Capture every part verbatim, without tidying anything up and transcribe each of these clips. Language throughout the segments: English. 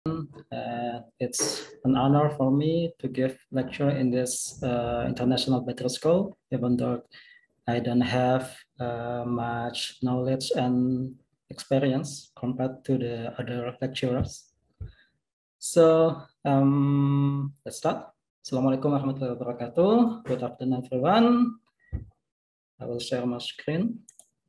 Uh, it's an honor for me to give lecture in this uh, International Battery School, even though I don't have uh, much knowledge and experience compared to the other lecturers. So um, let's start. Assalamualaikum warahmatullahi wabarakatuh. Good afternoon, everyone. I will share my screen.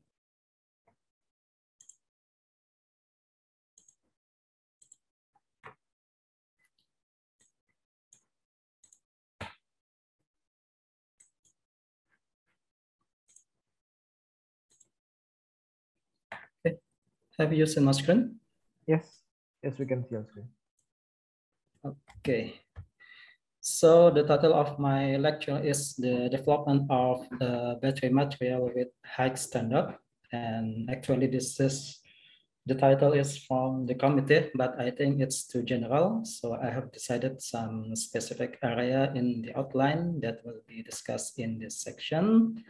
Okay. Have you seen my screen? Yes, yes, we can see your screen. Okay. So the title of my lecture is the development of the battery material with high standard. And actually this is, the title is from the committee, but I think it's too general. So I have decided some specific area in the outline that will be discussed in this section.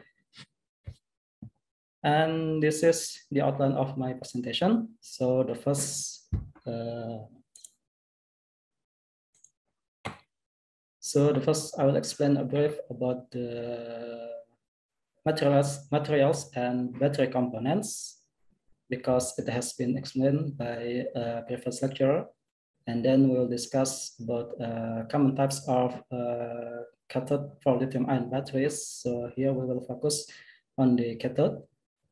And this is the outline of my presentation. So the first, uh, so the first I will explain a brief about the materials, materials and battery components, because it has been explained by a previous lecturer. And then we'll discuss about uh, common types of uh, cathode for lithium-ion batteries. So here we will focus on the cathode,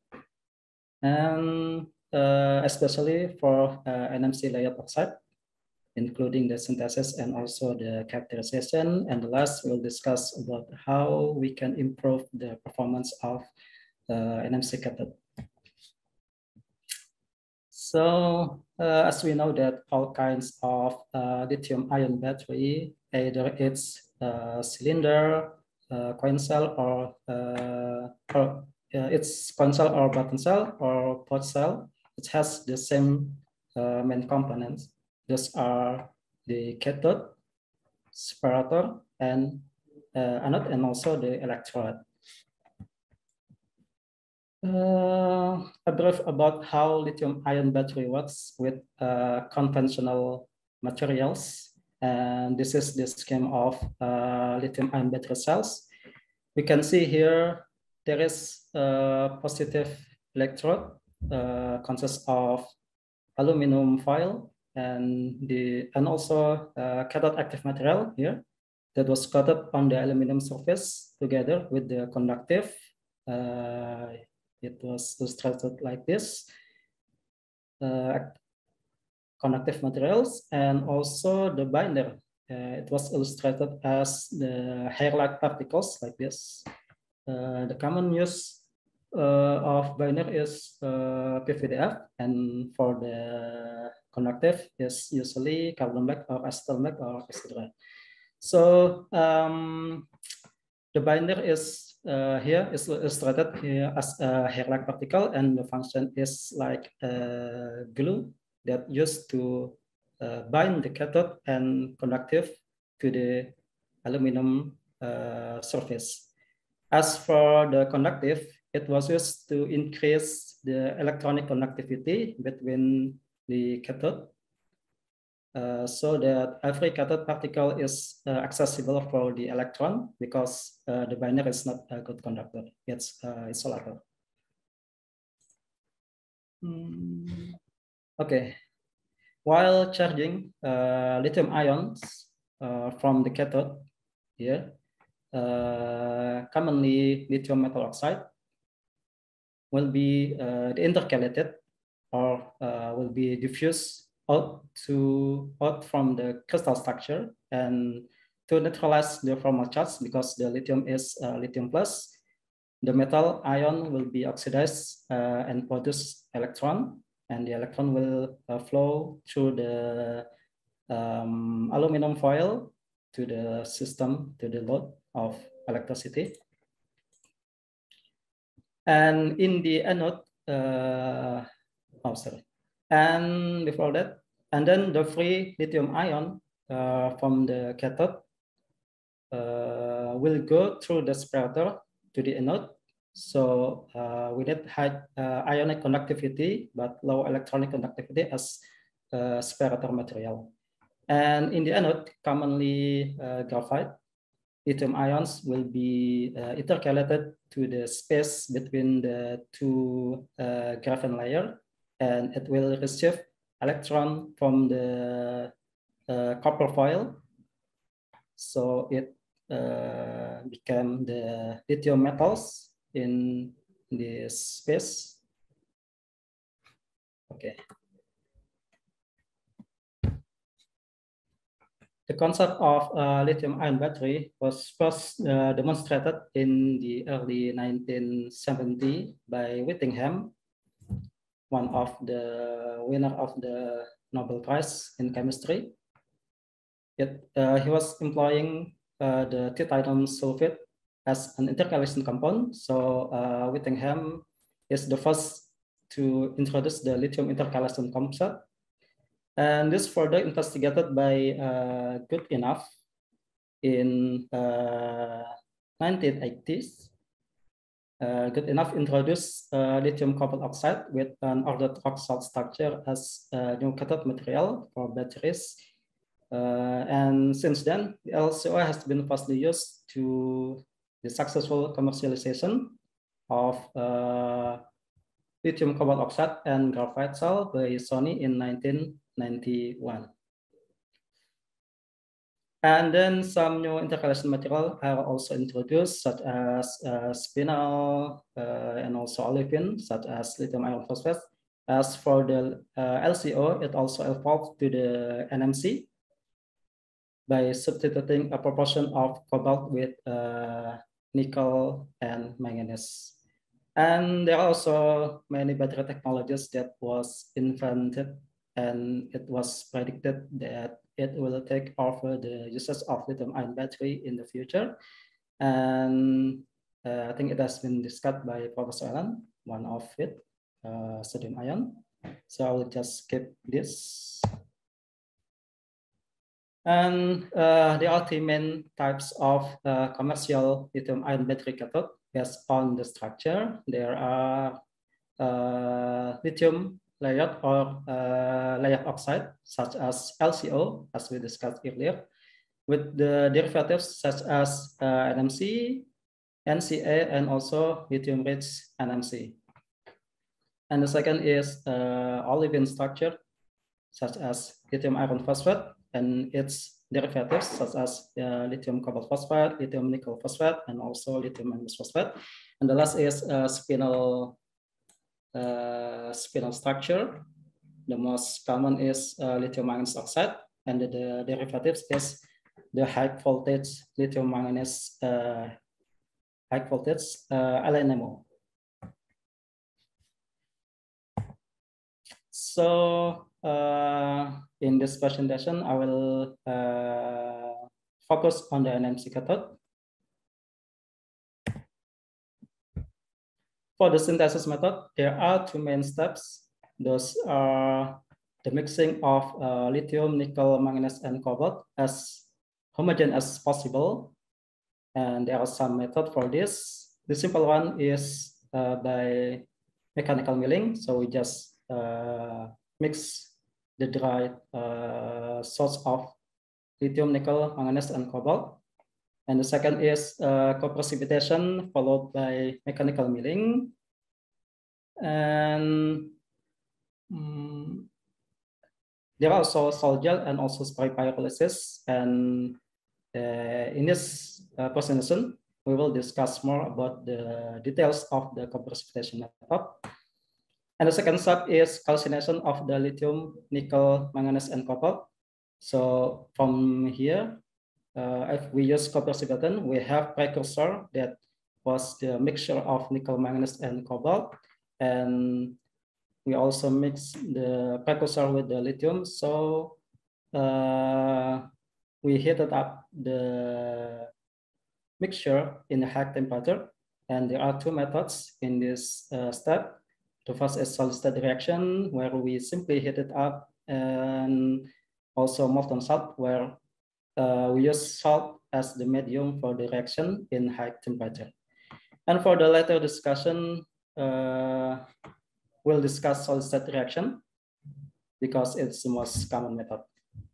and uh, especially for uh, N M C layered oxide, including the synthesis and also the characterization. And last, we'll discuss about how we can improve the performance of uh, N M C cathode. So uh, as we know that all kinds of uh, lithium-ion battery, either it's uh, cylinder, uh, coin cell, or, uh, or uh, it's coin cell or button cell or pod cell, it has the same uh, main components. Those are the cathode, separator, and uh, anode, and also the electrode. Uh, a brief about how lithium-ion battery works with uh, conventional materials. And this is the scheme of uh, lithium-ion battery cells. We can see here there is a positive electrode, uh, consists of aluminum foil and the and also uh, cathode active material here that was coated on the aluminum surface together with the conductive. Uh, it was illustrated like this, uh, conductive materials, and also the binder. Uh, it was illustrated as the hair-like particles like this. Uh, the common use uh, of binder is uh, P V D F, and for the conductive is usually carbon black or acetal black or et cetera. So um, the binder is uh, here is illustrated here as a hair-like particle, and the function is like a glue that used to uh, bind the cathode and conductive to the aluminum uh, surface. As for the conductive, it was used to increase the electronic conductivity between the cathode, uh, so that every cathode particle is uh, accessible for the electron, because uh, the binder is not a good conductor, it's uh, isolator. Hmm. Okay, while charging uh, lithium ions uh, from the cathode here, uh, commonly lithium metal oxide will be uh, intercalated or uh, will be diffused out to out from the crystal structure, and to neutralize the formal charge, because the lithium is uh, lithium plus, the metal ion will be oxidized uh, and produce electron, and the electron will uh, flow through the um, aluminum foil to the system, to the load of electricity. And in the anode, uh, oh sorry, and before that, and then the free lithium ion uh, from the cathode uh, will go through the separator to the anode. So uh, we need high uh, ionic conductivity but low electronic conductivity as uh, separator material. And in the anode, commonly uh, graphite, lithium ions will be uh, intercalated to the space between the two uh, graphene layer, and it will receive electron from the uh, copper foil. So it uh, became the lithium metals in this space. Okay. The concept of uh, lithium-ion battery was first uh, demonstrated in the early nineteen seventies by Whittingham, one of the winner of the Nobel Prize in Chemistry. It, uh, he was employing uh, the titanium sulfate as an intercalation compound. So uh, Whittingham is the first to introduce the lithium intercalation concept. And this further investigated by uh, Goodenough in uh, nineteen eighties. Uh, Goodenough introduced uh, lithium cobalt oxide with an ordered rock salt structure as a new cathode material for batteries. Uh, and since then, the L C O has been vastly used to the successful commercialization of uh, lithium cobalt oxide and graphite cell by Sony in nineteen ninety-one. And then some new intercalation material are also introduced, such as uh, spinel uh, and also olefin, such as lithium iron phosphate. As for the uh, L C O, it also evolved to the N M C by substituting a proportion of cobalt with uh, nickel and manganese. And there are also many battery technologies that was invented, and it was predicted that it will take over the uses of lithium-ion battery in the future. And uh, I think it has been discussed by Professor Alan, one of it, uh, sodium ion. So I will just skip this. And uh, there are three main types of uh, commercial lithium-ion battery cathode based on the structure. There are uh, lithium layered or uh, layered oxide, such as L C O, as we discussed earlier, with the derivatives such as uh, N M C, N C A, and also lithium-rich N M C. And the second is uh, olefin structure, such as lithium iron phosphate and its derivatives, such as uh, lithium cobalt phosphate, lithium nickel phosphate, and also lithium manganese phosphate. And the last is uh, spinel uh, spinel structure. The most common is uh, lithium manganese oxide, and the, the derivatives is the high voltage lithium manganese uh, high voltage uh, L N M O. So uh, in this presentation, I will uh, focus on the N M C cathode. For the synthesis method, there are two main steps. Those are the mixing of uh, lithium, nickel, manganese, and cobalt as homogeneous as possible. And there are some methods for this. The simple one is uh, by mechanical milling. So we just Uh, mix the dry uh, source of lithium, nickel, manganese, and cobalt. And the second is uh, co-precipitation followed by mechanical milling. And um, there are also sol gel and also spray pyrolysis. And uh, in this uh, presentation, we will discuss more about the details of the co-precipitation method. And the second step is calcination of the lithium, nickel, manganese, and cobalt. So from here, uh, if we use co-precipitation, we have precursor that was the mixture of nickel, manganese, and cobalt. And we also mix the precursor with the lithium. So uh, we heated up the mixture in a high temperature. And there are two methods in this uh, step. The first is solid-state reaction, where we simply heat it up, and also molten salt, where uh, we use salt as the medium for the reaction in high temperature. And for the later discussion, uh, we'll discuss solid-state reaction because it's the most common method.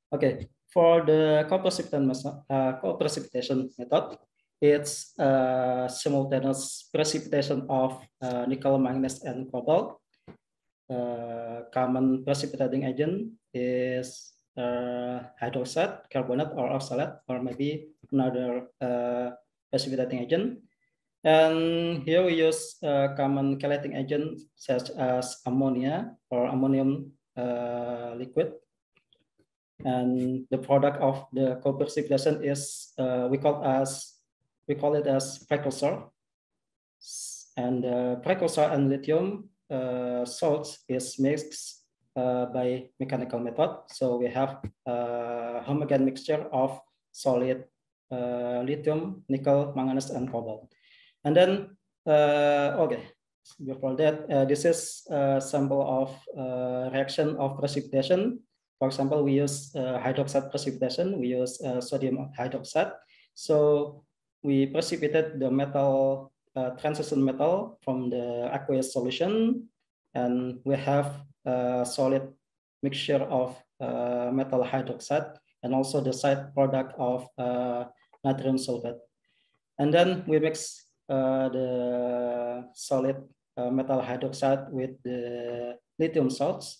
Okay, for the co-precipitation uh, co-precipitation method, it's uh, simultaneous precipitation of uh, nickel, manganese, and cobalt. Uh, common precipitating agent is uh, hydroxide, carbonate, or oxalate, or maybe another uh, precipitating agent. And here we use uh, common chelating agents such as ammonia or ammonium uh, liquid. And the product of the co-precipitation is uh, we call as we call it as precursor. And the precursor and lithium uh, salts is mixed uh, by mechanical method. So we have a homogeneous mixture of solid uh, lithium, nickel, manganese, and cobalt. And then, uh, okay, before that, uh, this is a sample of uh, reaction of precipitation. For example, we use uh, hydroxide precipitation. We use uh, sodium hydroxide. So we precipitate the metal, uh, transition metal from the aqueous solution, and we have a solid mixture of uh, metal hydroxide and also the side product of uh, natrium sulfate. And then we mix uh, the solid uh, metal hydroxide with the lithium salts.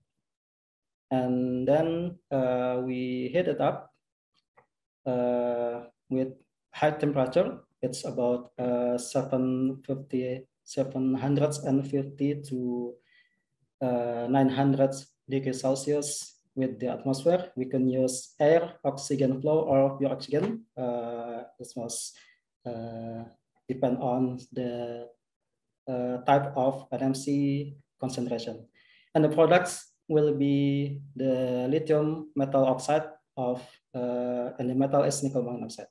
And then uh, we heat it up uh, with high temperature. It's about uh, seven fifty, seven fifty to uh, nine hundred degrees Celsius with the atmosphere. We can use air, oxygen flow, or pure oxygen. Uh, this was uh, depend on the uh, type of N M C concentration. And the products will be the lithium metal oxide of, uh, and the metal is nickel monoxide.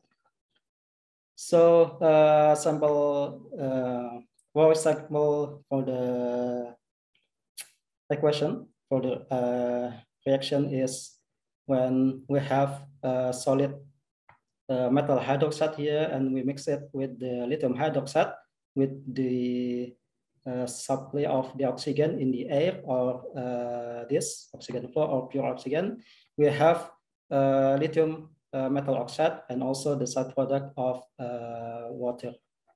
So uh, sample, uh, well, sample for the equation for the uh, reaction is when we have a solid uh, metal hydroxide here and we mix it with the lithium hydroxide with the uh, supply of the oxygen in the air or uh, this oxygen flow or pure oxygen, we have uh, lithium uh, metal oxide and also the side product of uh, water.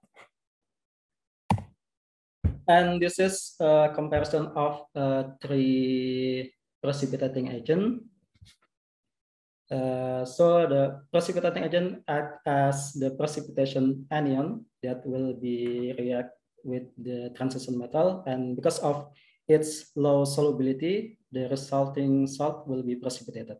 And this is a comparison of uh, three precipitating agent. Uh, so the precipitating agent act as the precipitation anion that will be react with the transition metal, and because of its low solubility, the resulting salt will be precipitated.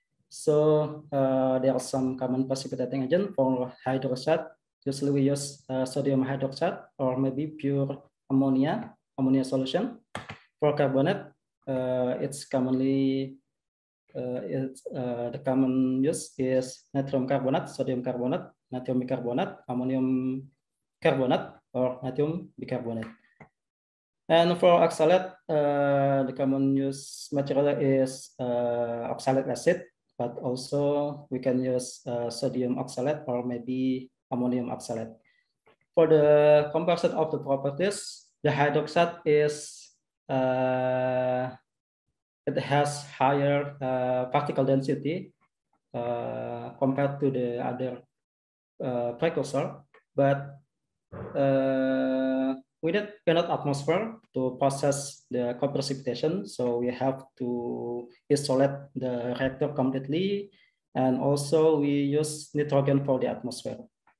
So uh, there are some common precipitating agent for hydroxide. Usually we use uh, sodium hydroxide or maybe pure ammonia, ammonia solution. For carbonate, uh, it's commonly uh, it's, uh, the common use is natrium carbonate, sodium carbonate, natrium bicarbonate, ammonium carbonate, or natrium bicarbonate. And for oxalate, uh, the common use material is uh, oxalic acid, but also we can use uh, sodium oxalate or maybe ammonium oxalate. For the comparison of the properties, the hydroxide is uh, it has higher uh, particle density uh, compared to the other uh, precursor, but uh, we need enough atmosphere to process the co-precipitation, so we have to isolate the reactor completely, and also we use nitrogen for the atmosphere.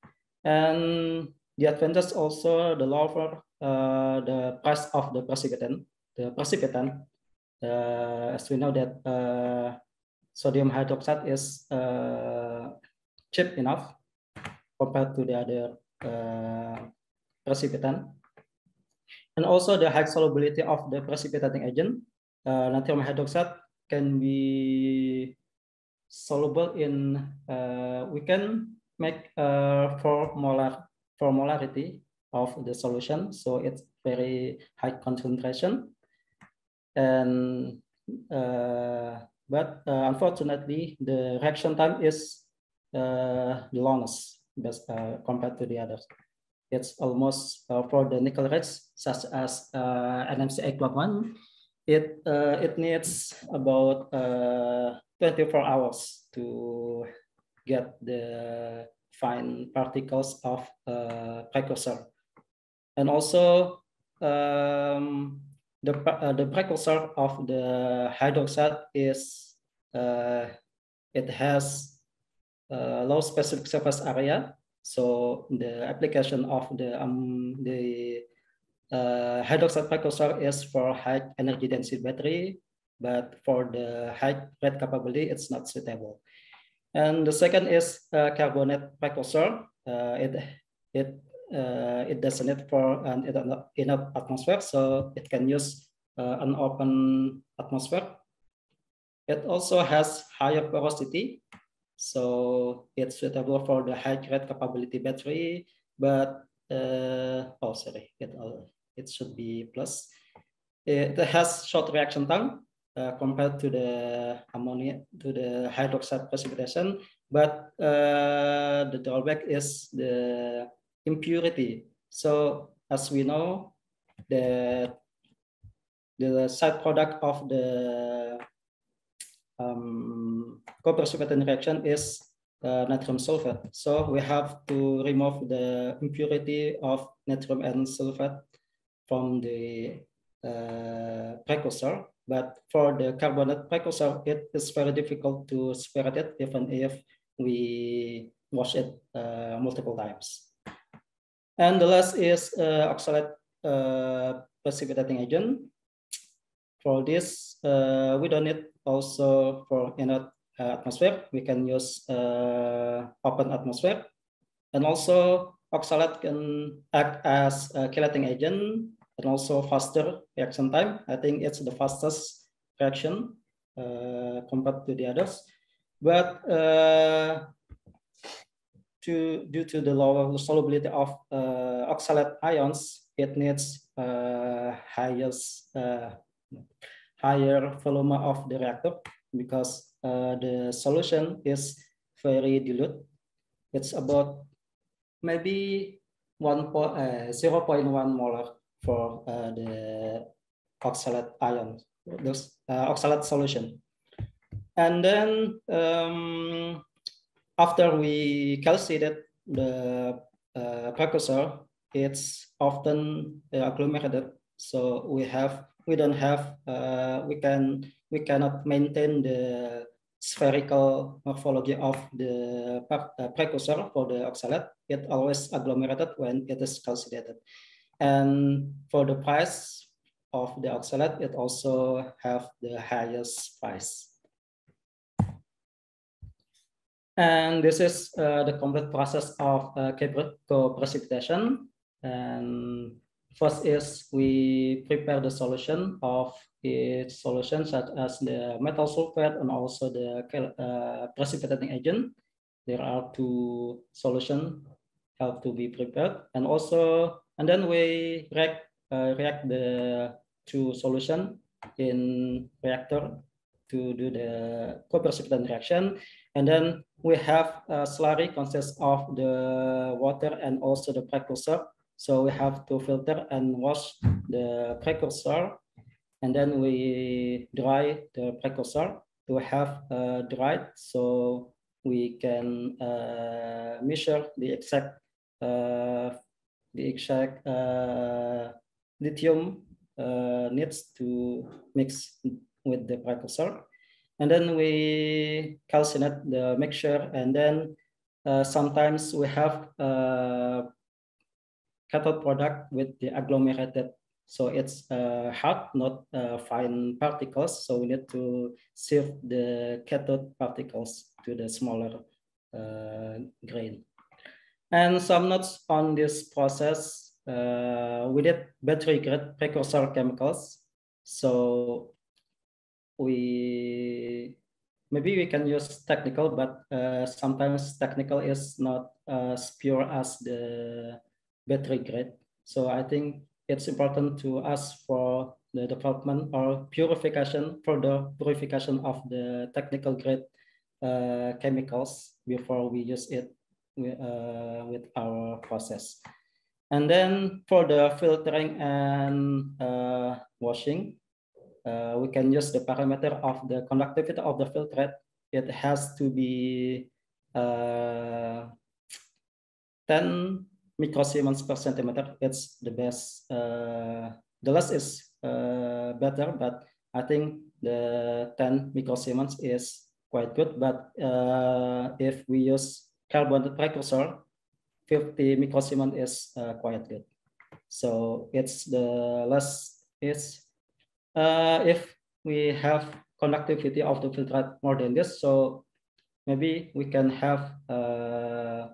And the advantage also the lower uh, the price of the precipitant. The precipitant, uh, as we know that uh, sodium hydroxide is uh, cheap enough compared to the other uh, precipitant. And also the high solubility of the precipitating agent, uh, natrium hydroxide can be soluble in, uh, we can make uh, four molar, four molarity of the solution. So it's very high concentration. And, uh, but uh, unfortunately, the reaction time is uh, the longest best, uh, compared to the others. It's almost uh, for the nickel rich, such as uh, N M C eight one one, it uh, it needs about uh, twenty-four hours to get the fine particles of uh, precursor. And also um, the, uh, the precursor of the hydroxide is, uh, it has uh, low specific surface area. So the application of the, um, the uh, hydroxide precursor is for high energy density battery, but for the high rate capability, it's not suitable. And the second is uh, carbonate precursor. Uh, it it uh, it doesn't need for an enough atmosphere, so it can use uh, an open atmosphere. It also has higher porosity, so it's suitable for the high rate capability battery. But uh, oh, sorry, it uh, it should be plus. It has short reaction time uh, compared to the ammonia, to the hydroxide precipitation, but uh, the drawback is the impurity. So as we know, the the side product of the um, co-precipitation reaction is uh, natrium sulfate. So we have to remove the impurity of natrium and sulfate from the uh, precursor, but for the carbonate precursor, it is very difficult to separate it even if we wash it uh, multiple times. And the last is uh, oxalate uh, precipitating agent. For this, uh, we don't need also for inert uh, atmosphere. We can use uh, open atmosphere. And also oxalate can act as a chelating agent and also faster reaction time. I think it's the fastest reaction uh, compared to the others. But uh, to, due to the lower solubility of uh, oxalate ions, it needs uh, highest, uh, higher volume of the reactor because uh, the solution is very dilute. It's about maybe one point, uh, zero point one molar for uh, the oxalate ion, those uh, oxalate solution. And then um, after we calcinated the uh, precursor, it's often uh, agglomerated. So we have, we don't have, uh, we can, we cannot maintain the spherical morphology of the uh, precursor for the oxalate. It always agglomerated when it is calcinated. And for the price of the oxalate, it also have the highest price. And this is uh, the complete process of uh, co-precipitation. And first is we prepare the solution of its solution such as the metal sulfate and also the uh, precipitating agent. There are two solutions have to be prepared, and also and then we react uh, react the two solution in reactor to do the co-precipitant reaction. And then we have a slurry consists of the water and also the precursor. So we have to filter and wash the precursor. And then we dry the precursor to have uh, dried so we can uh, measure the exact uh, the exact uh, lithium uh, needs to mix with the precursor. And then we calcinate the mixture, and then uh, sometimes we have a cathode product with the agglomerated. So it's uh, hard, not uh, fine particles. So we need to sieve the cathode particles to the smaller uh, grain. And some notes on this process, uh, we did battery grade precursor chemicals. So we maybe we can use technical, but uh, sometimes technical is not as pure as the battery grade. So I think it's important to ask for the development or purification, further purification of the technical grade uh, chemicals before we use it with, uh, with our process. And then for the filtering and uh, washing, uh, we can use the parameter of the conductivity of the filtrate. It has to be uh, ten microsiemens per centimeter. It's the best. Uh, the less is uh, better, but I think the ten microsiemens is quite good. But uh, if we use carbon precursor, fifty microsiemens is uh, quite good. So it's the less is uh, if we have conductivity of the filtrate more than this, so maybe we can have uh,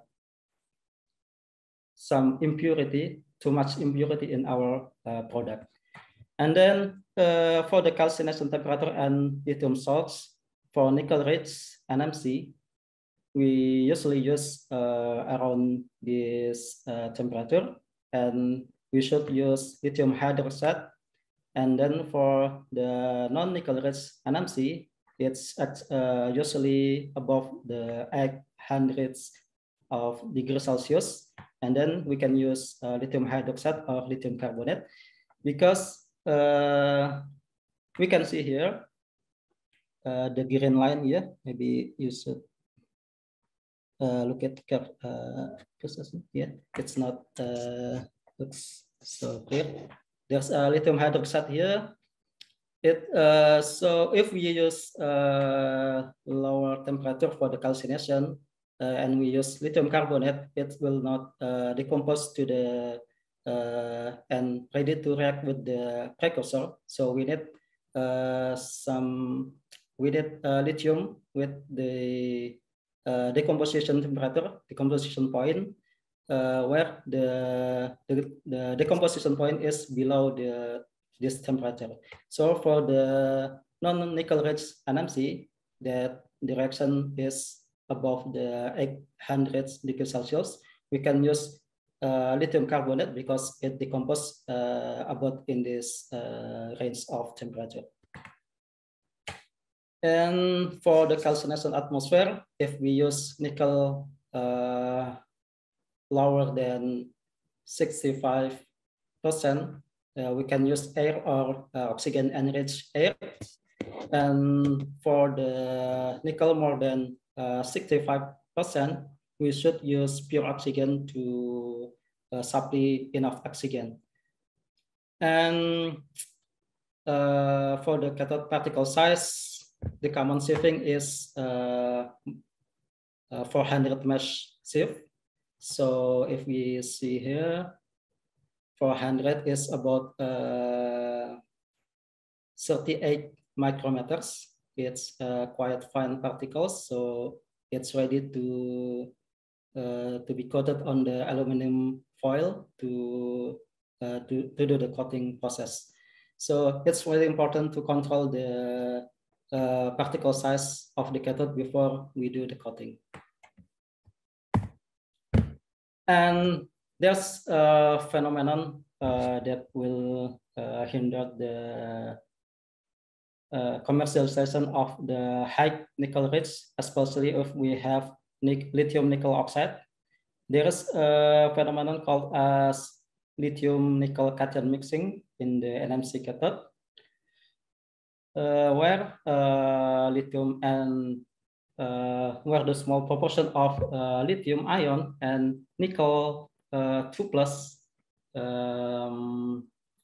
some impurity, too much impurity in our uh, product. And then uh, for the calcination temperature and lithium salts, for nickel rich N M C, we usually use uh, around this uh, temperature, and we should use lithium hydroxide. And then for the non-nickel rich N M C, it's at, uh, usually above the eight hundred of degrees Celsius. And then we can use uh, lithium hydroxide or lithium carbonate, because uh, we can see here uh, the green line here. Maybe you should uh, look at uh, yeah, it's not uh, looks so clear. There's a lithium hydroxide here. It uh, so if we use uh, lower temperature for the calcination uh, and we use lithium carbonate, it will not uh, decompose to the uh, and ready to react with the precursor. So we need uh, some we need uh, lithium with the uh, decomposition temperature, decomposition point, uh, where the, the the decomposition point is below the this temperature. So for the non-nickel rich N M C, that the reaction is above the eight hundred degrees Celsius. We can use uh, lithium carbonate because it decomposes uh, about in this uh, range of temperature. And for the calcination atmosphere, if we use nickel uh, lower than sixty-five percent, uh, we can use air or uh, oxygen enriched air. And for the nickel more than uh, sixty-five percent, we should use pure oxygen to uh, supply enough oxygen. And uh, for the cathode particle size, the common sieving is uh, uh, four hundred mesh sieve. So if we see here, four hundred is about uh, thirty-eight micrometers. It's uh, quite fine particles, so it's ready to uh, to be coated on the aluminum foil to, uh, to to do the coating process. So it's really important to control the uh, particle size of the cathode before we do the coating. And there's a phenomenon uh, that will uh, hinder the uh, commercialization of the high nickel rich, especially if we have nic lithium nickel oxide. There is a phenomenon called as lithium nickel cation mixing in the N M C cathode, uh, where uh, lithium and uh, where the small proportion of uh, lithium ion and nickel uh, two plus um,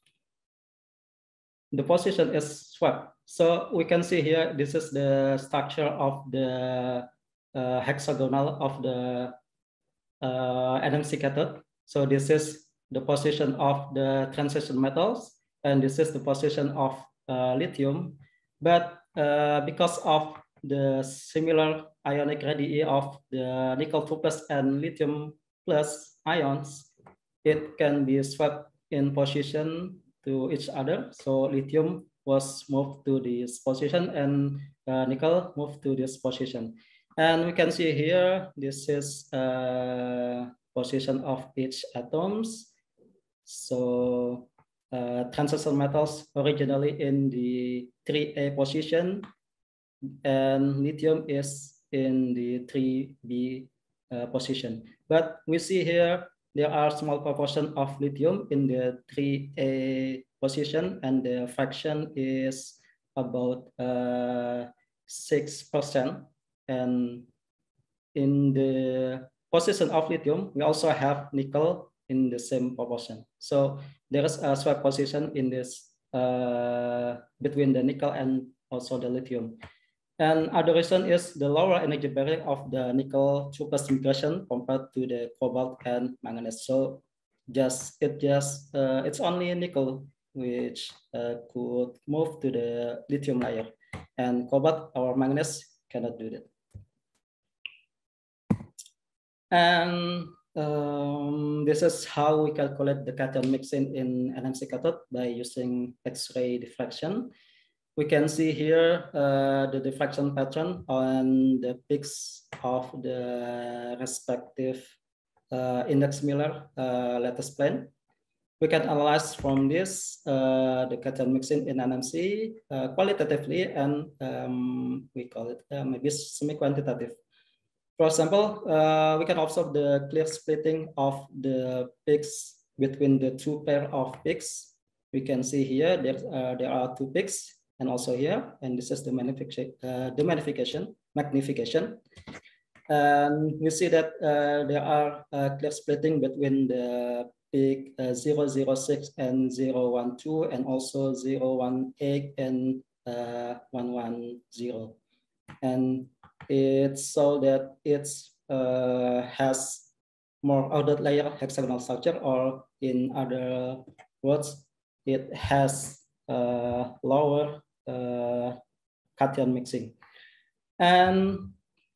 the position is swapped. So we can see here, this is the structure of the uh, hexagonal of the uh, N M C cathode. So this is the position of the transition metals, and this is the position of uh, lithium. But uh, because of the similar ionic radii of the nickel two plus and lithium plus ions, it can be swapped in position to each other. So lithium was moved to this position and uh, nickel moved to this position. And we can see here, this is uh, position of each atoms. So uh, transition metals originally in the three A position, and lithium is in the three B uh, position. But we see here, there are small proportion of lithium in the three A position, and the fraction is about uh, six percent. And in the position of lithium, we also have nickel in the same proportion. So there is a swap position in this uh, between the nickel and also the lithium. And other reason is the lower energy barrier of the nickel two plus migration compared to the cobalt and manganese. So just it just uh, it's only nickel which uh, could move to the lithium layer, and cobalt or manganese cannot do that. And um, this is how we calculate the cation mixing in N M C cathode by using X-ray diffraction. We can see here uh, the diffraction pattern on the peaks of the respective uh, index Miller uh, lattice plane. We can analyze from this uh, the cation mixing in N M C uh, qualitatively, and um, we call it uh, maybe semi-quantitative. For example, uh, we can observe the clear splitting of the peaks between the two pair of peaks. We can see here there, uh, there are two peaks, and also here, and this is the magnification, uh, the magnification, magnification. And we see that uh, there are uh, clear splitting between the peak uh, zero zero six and zero one two, and also zero one eight and uh, one one zero. And it's so that it uh, has more ordered layer hexagonal structure, or in other words, it has uh, lower uh, cation mixing. And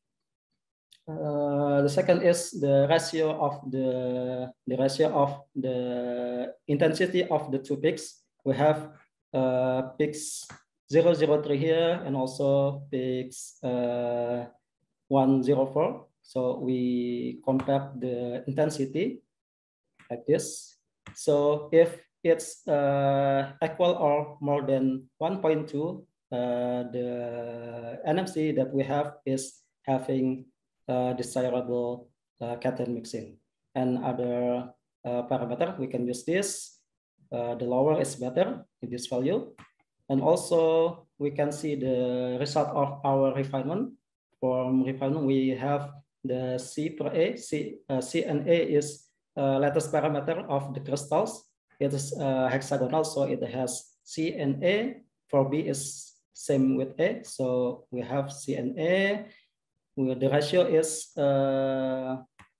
uh, the second is the ratio of the the ratio of the intensity of the two peaks. We have uh, peaks zero zero three here, and also peaks uh, one zero four. So we compare the intensity like this. So if it's uh, equal or more than one point two, uh, the N M C that we have is having uh, desirable uh, cation mixing. And other uh, parameter, we can use this. Uh, the lower is better in this value. And also we can see the result of our refinement. From refinement, we have the C per A. C, uh, C and A is uh, lattice parameter of the crystals. It is uh, hexagonal, so it has C and A. For B is same with A, so we have C and A. The ratio is uh,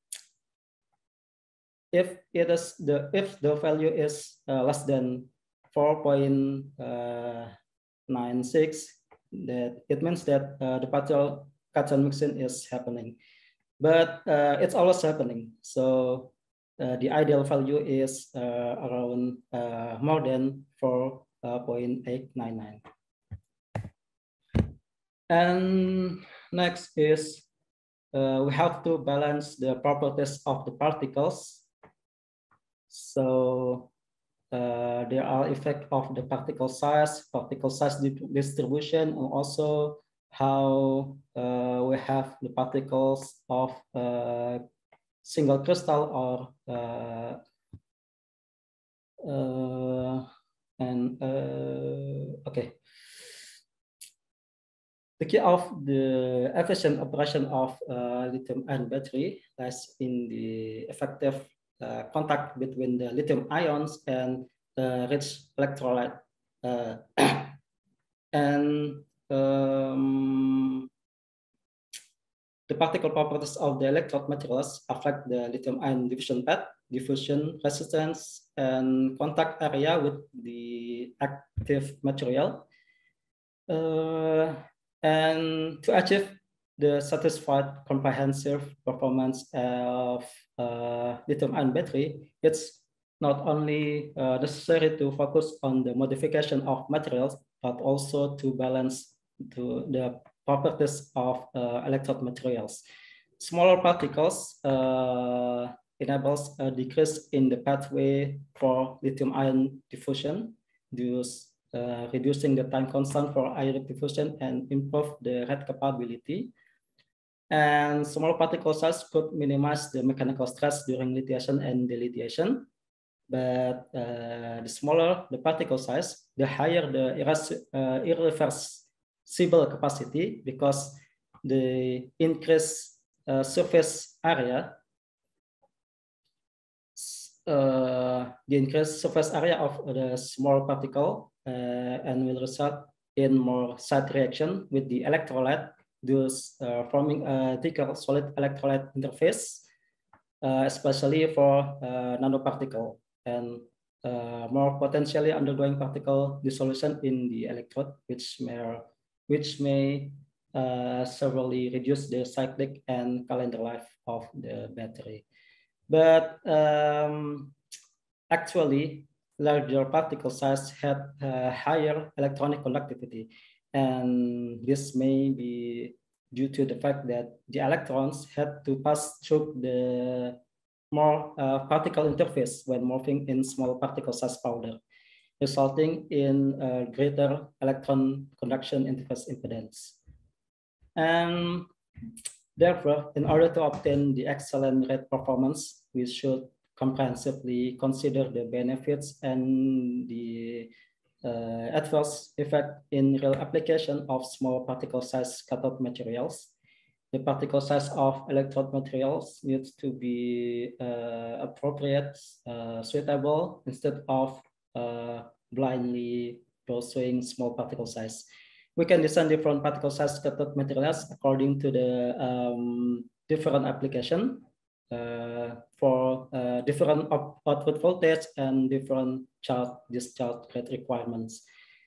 if it is the if the value is uh, less than four point nine six, that it means that uh, the partial cation mixing is happening, but uh, it's always happening. So uh, the ideal value is uh, around uh, more than four point eight nine nine. And next is uh, we have to balance the properties of the particles. So uh, there are effects of the particle size, particle size distribution, and also how uh, we have the particles of uh, single crystal or uh, uh, and uh, okay. The key of the efficient operation of uh, lithium-ion battery lies in the effective uh, contact between the lithium ions and the rich electrolyte. Uh, and um, the particle properties of the electrode materials affect the lithium-ion diffusion path, diffusion resistance, and contact area with the active material. Uh, And to achieve the satisfied comprehensive performance of uh, lithium-ion battery, it's not only uh, necessary to focus on the modification of materials, but also to balance to the properties of uh, electrode materials. Smaller particles uh, enables a decrease in the pathway for lithium-ion diffusion, thus Uh, reducing the time constant for ionic diffusion and improve the rate capability. And small particle size could minimize the mechanical stress during lithiation and delithiation. but uh, the smaller the particle size, the higher the uh, irreversible capacity, because the increased uh, surface area, uh, the increased surface area of the small particle uh, and will result in more side reaction with the electrolyte, thus uh, forming a thicker solid electrolyte interface, uh, especially for uh, nanoparticle, and uh, more potentially undergoing particle dissolution in the electrode, which may, which may uh, severely reduce the cyclic and calendar life of the battery. But um, actually, larger particle size had uh, higher electronic conductivity, and this may be due to the fact that the electrons had to pass through the more uh, particle interface when moving in small particle size powder, resulting in uh, greater electron conduction interface impedance. And therefore, in order to obtain the excellent rate performance, we should comprehensively consider the benefits and the uh, adverse effect in real application of small particle size cathode materials. The particle size of electrode materials needs to be uh, appropriate, uh, suitable, instead of uh, blindly pursuing small particle size. We can design different particle size cathode materials according to the um, different application uh, for uh, different output voltage and different charge discharge rate requirements.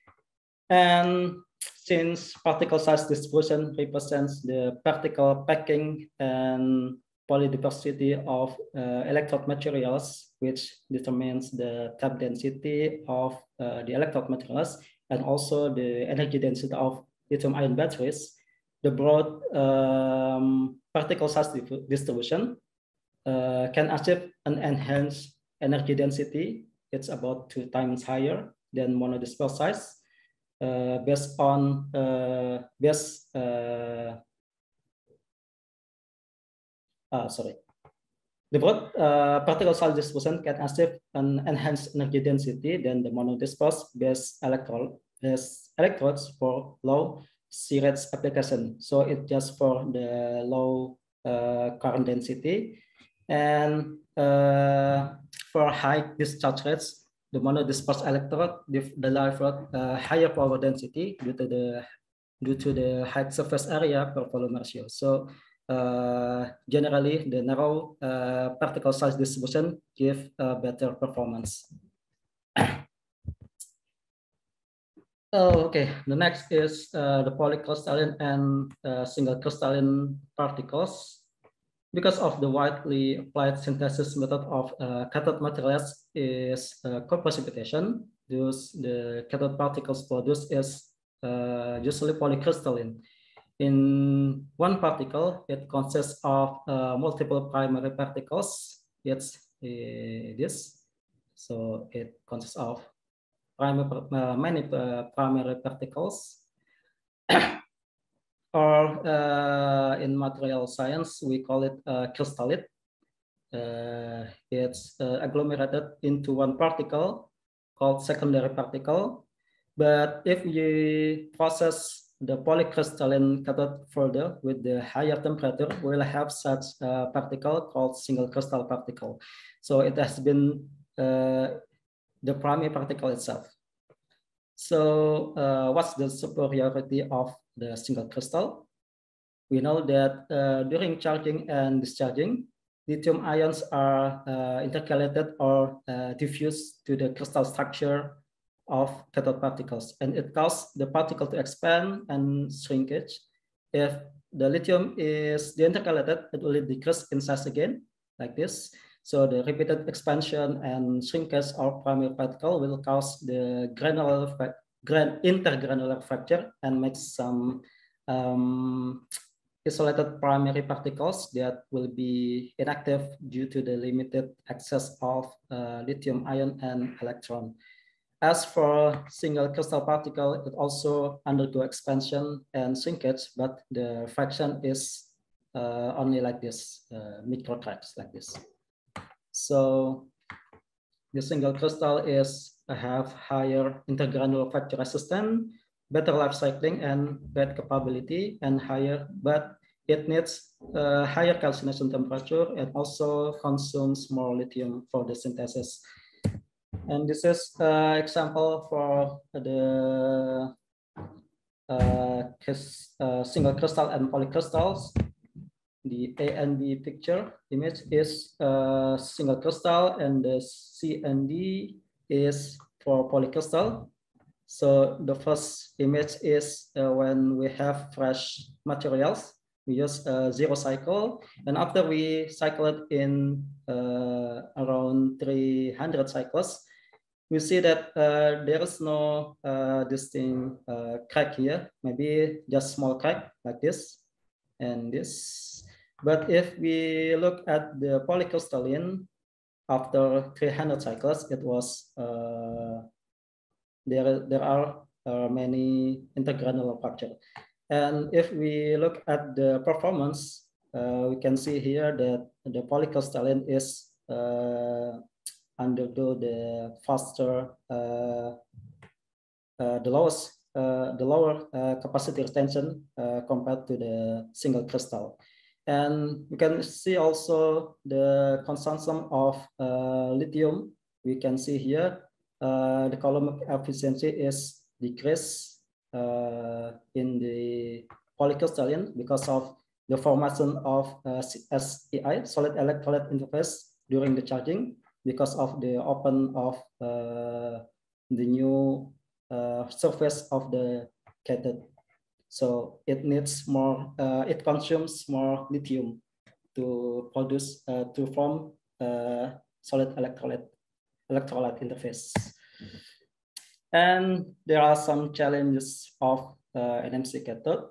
And since particle size distribution represents the particle packing and polydiversity of uh, electrode materials, which determines the tap density of uh, the electrode materials and also the energy density of lithium-ion batteries, the broad um, particle size distribution uh, can achieve an enhanced energy density. It's about two times higher than monodisperse size. Uh, based on uh, based uh, uh, sorry, the broad uh, particle size distribution can achieve an enhanced energy density than the monodisperse based electrode based electrodes for low C rates application. So it's just for the low uh, current density, and uh, for high discharge rates, the monodisperse electrode deliver uh, higher power density due to the due to the high surface area per volume ratio. So uh, generally, the narrow uh, particle size distribution give uh, better performance. Oh, okay. The next is uh, the polycrystalline and uh, single crystalline particles. Because of the widely applied synthesis method of uh, cathode materials is uh, co-precipitation, thus the cathode particles produced is uh, usually polycrystalline. In one particle, it consists of uh, multiple primary particles. It's uh, this. So it consists of primary, uh, many uh, primary particles. Or uh, in material science, we call it uh, crystallite. Uh, it's uh, agglomerated into one particle called secondary particle. But if you process the polycrystalline cathode further with the higher temperature, we'll have such a particle called single crystal particle. So it has been uh, the primary particle itself. So uh, what's the superiority of the single crystal? We know that uh, during charging and discharging, lithium ions are uh, intercalated or uh, diffused to the crystal structure of cathode particles, and it causes the particle to expand and shrinkage. If the lithium is deintercalated, it will decrease in size again, like this. So the repeated expansion and shrinkage of primary particle will cause the granular gran intergranular fracture and make some um, isolated primary particles that will be inactive due to the limited access of uh, lithium ion and electron. As for single crystal particle, it also undergo expansion and shrinkage, but the fraction is uh, only like this, uh, micro cracks like this. So the single crystal is uh, have higher intergranular fracture resistance, better life cycling and bed capability, and higher, but it needs uh, higher calcination temperature and also consumes more lithium for the synthesis. And this is an uh, example for the uh, uh, single crystal and polycrystals. The A and B picture image is a single crystal, and the C and D is for polycrystal. So the first image is uh, when we have fresh materials, we use a zero cycle, and after we cycle it in uh, around three hundred cycles, we see that uh, there is no uh, distinct uh, crack here, maybe just small crack like this and this. But if we look at the polycrystalline, after three hundred cycles, it was uh, there, there are uh, many intergranular fracture. And if we look at the performance, uh, we can see here that the polycrystalline is uh, undergo the faster, uh, uh, the lowest, uh, the lower uh, capacity retention uh, compared to the single crystal. And you can see also the consumption of uh, lithium. We can see here uh, the column efficiency is decreased uh, in the polycrystalline because of the formation of uh, S E I, solid electrolyte interface, during the charging, because of the open of uh, the new uh, surface of the cathode. So it needs more, uh, it consumes more lithium to produce, uh, to form uh, solid electrolyte, electrolyte interface. And there are some challenges of uh, N M C cathode.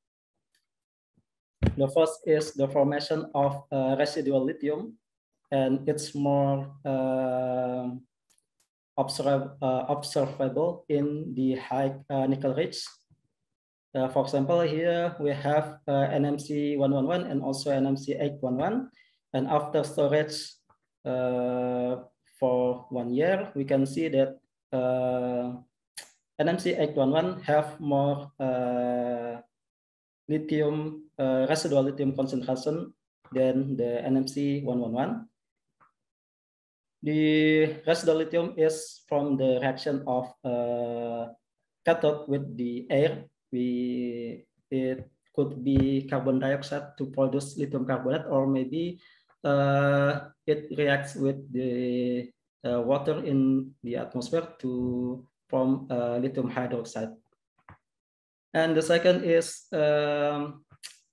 The first is the formation of uh, residual lithium, and it's more uh, observe, uh, observable in the high uh, nickel rich. Uh, for example, here we have uh, N M C one eleven and also N M C eight eleven. And after storage uh, for one year, we can see that uh, N M C eight eleven have more uh, lithium, uh, residual lithium concentration than the N M C one eleven. The residual lithium is from the reaction of uh, cathode with the air. We, it could be carbon dioxide to produce lithium carbonate, or maybe uh, it reacts with the uh, water in the atmosphere to form uh, lithium hydroxide. And the second is um,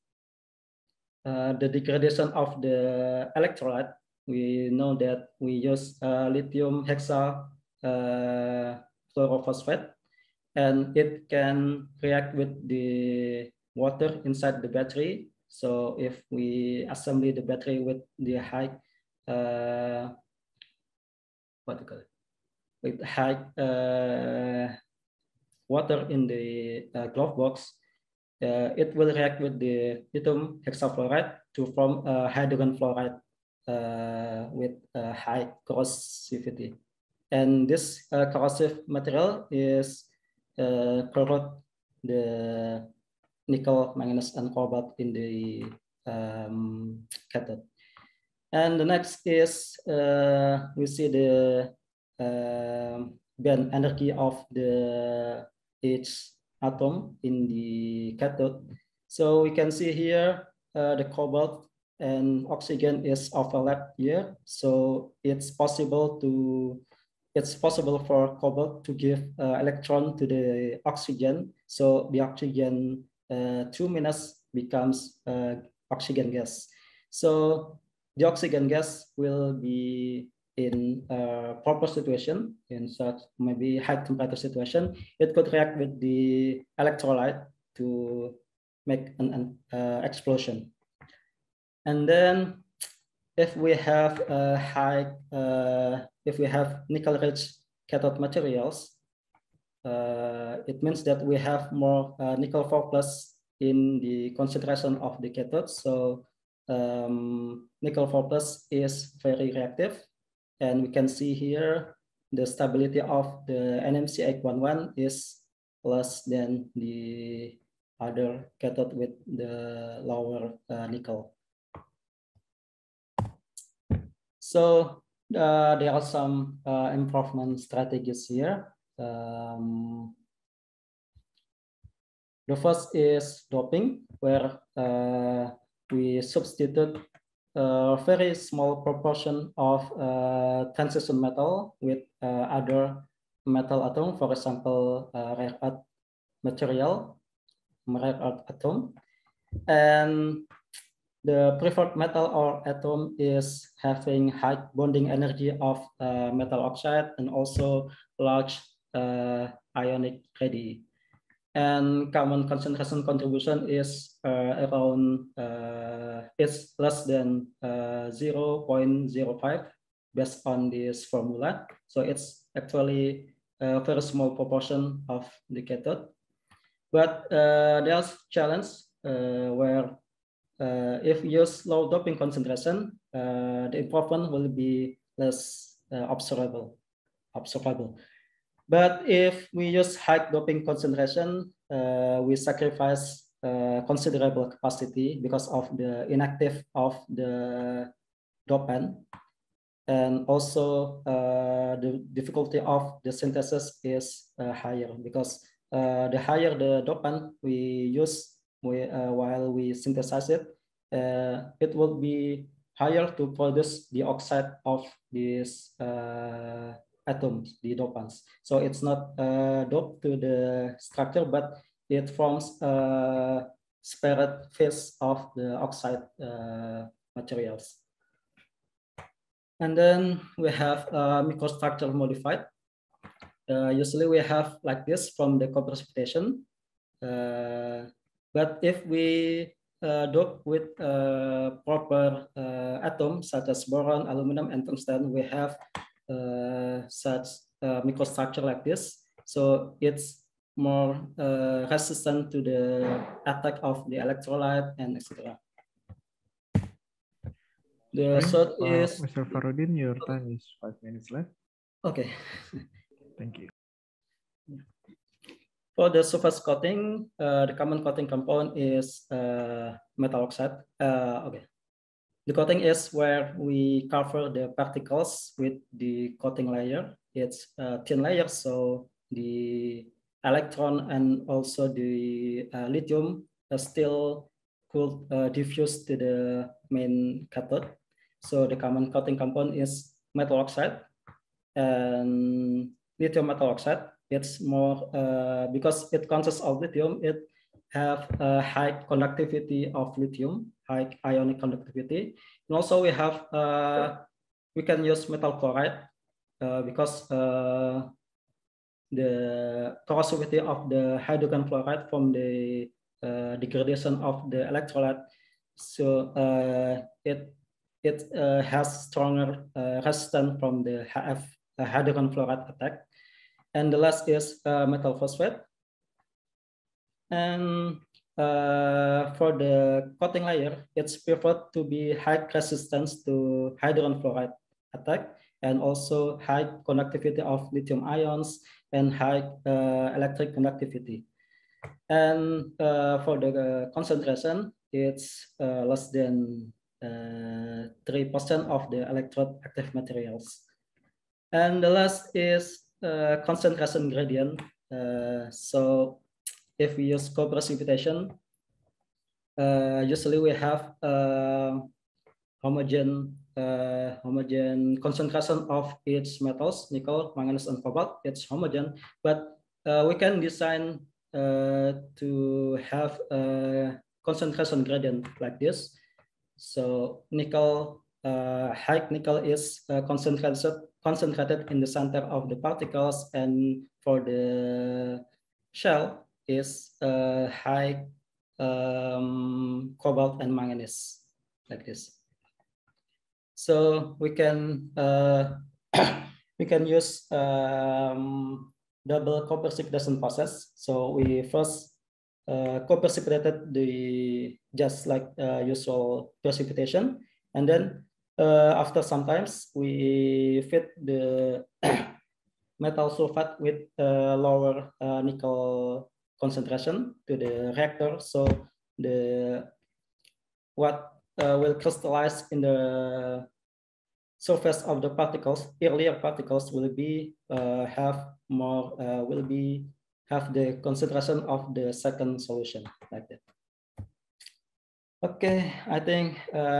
uh, the degradation of the electrolyte. We know that we use uh, lithium hexa uh, fluorophosphate, and it can react with the water inside the battery. So if we assemble the battery with the high, uh, what do you call it? With high uh, water in the uh, glove box, uh, it will react with the lithium hexafluoride to form uh, hydrogen fluoride uh, with uh, high corrosivity. And this uh, corrosive material is uh, corrode the nickel, manganese, and cobalt in the um, cathode. And the next is uh, we see the uh, band energy of the each atom in the cathode. So we can see here uh, the cobalt and oxygen is overlapped here. So it's possible to it's possible for cobalt to give uh, electron to the oxygen. So the oxygen uh, two minus becomes uh, oxygen gas. So the oxygen gas will be in a proper situation, in such maybe high temperature situation. It could react with the electrolyte to make an, an uh, explosion. And then if we have a high, uh, if we have nickel-rich cathode materials, uh, it means that we have more uh, nickel four plus in the concentration of the cathode. So um, nickel four plus is very reactive, And we can see here the stability of the N M C eight one one is less than the other cathode with the lower uh, nickel. So uh, there are some uh, improvement strategies here. Um, the first is doping, where uh, we substitute a very small proportion of uh, transition metal with uh, other metal atom, for example, uh, rare earth material, rare earth atom. And the preferred metal or atom is having high bonding energy of uh, metal oxide and also large uh, ionic radii. And common concentration contribution is uh, around uh, is less than uh, zero point zero five based on this formula. So it's actually a very small proportion of the cathode. But uh, there's challenge uh, where uh, if you use low doping concentration, uh, the improvement will be less uh, observable. observable. But if we use high doping concentration, uh, we sacrifice uh, considerable capacity because of the inactive of the dopant. And also uh, the difficulty of the synthesis is uh, higher because uh, the higher the dopant we use we, uh, while we synthesize it, uh, it will be higher to produce the oxide of these uh, atoms, the dopants. So it's not uh, doped to the structure, but it forms a spared phase of the oxide uh, materials. And then we have uh, microstructure modified. Uh, usually we have like this from the co-precipitation. Uh, but if we uh, dope with uh, proper uh, atoms such as boron, aluminum, and tungsten, we have uh, such uh, microstructure like this. So it's more uh, resistant to the attack of the electrolyte and et cetera. The okay. third uh, is Mister Farudin, your time is five minutes left. Okay. Thank you. For the surface coating, uh, the common coating compound is uh, metal oxide. Uh, okay. The coating is where we cover the particles with the coating layer. It's a thin layer, so the electron and also the uh, lithium still could uh, diffuse to the main cathode. So the common coating compound is metal oxide and lithium metal oxide. It's more uh, because it consists of lithium. It have a high conductivity of lithium, high ionic conductivity, and also we have uh, we can use metal chloride uh, because uh, the corrosivity of the hydrogen fluoride from the uh, degradation of the electrolyte, so uh, it it uh, has stronger uh, resistance from the H F uh, hydrogen fluoride attack. And the last is uh, metal phosphate. And uh, for the coating layer, it's preferred to be high resistance to hydrogen fluoride attack and also high conductivity of lithium ions and high uh, electric conductivity. And uh, for the uh, concentration, it's uh, less than uh, three percent of the electrode active materials. And the last is uh, concentration gradient. Uh, so if we use co-precipitation, uh, usually we have uh, homogeneous uh, homogeneous concentration of each metals, nickel, manganese, and cobalt. It's homogeneous, but uh, we can design uh, to have a concentration gradient like this. So nickel, uh, high nickel is uh, concentrated concentrated in the center of the particles, and for the shell is uh, high um, cobalt and manganese like this. So we can uh, we can use um, double co-precipitation process. So we first uh, co-precipitated the just like uh, usual precipitation, and then uh, after sometimes we feed the metal sulfate with uh, lower uh, nickel concentration to the reactor, so the what uh, will crystallize in the surface of the particles, earlier particles will be uh, have more uh, will be have the concentration of the second solution, like that. Okay, I think uh,